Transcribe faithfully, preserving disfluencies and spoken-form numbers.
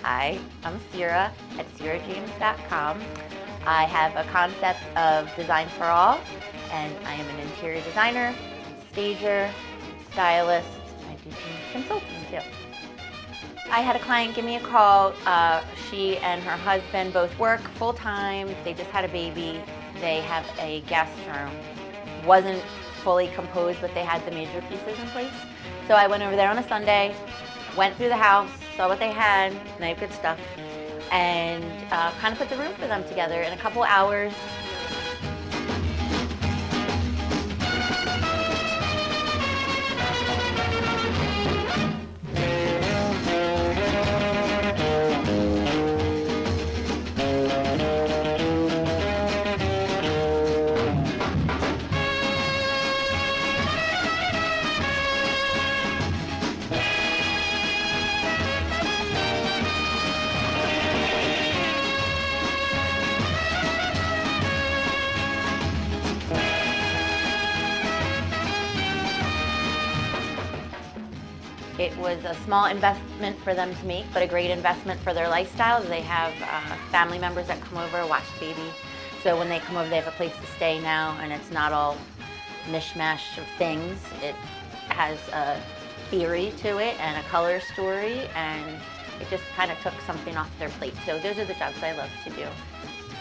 Hi, I'm Cira at Cira James dot com. I have a concept of Design for All, and I am an interior designer, stager, stylist. I do some consulting too. I had a client give me a call. Uh, she and her husband both work full-time. They just had a baby. They have a guest room. Wasn't fully composed, but they had the major pieces in place. So I went over there on a Sunday, went through the house, saw what they had, and they have good stuff, and uh, kind of put the room for them together in a couple hours. It was a small investment for them to make, but a great investment for their lifestyle. They have uh, family members that come over, watch the baby. So when they come over, they have a place to stay now, and it's not all mishmash of things. It has a theory to it and a color story, and it just kind of took something off their plate. So those are the jobs I love to do.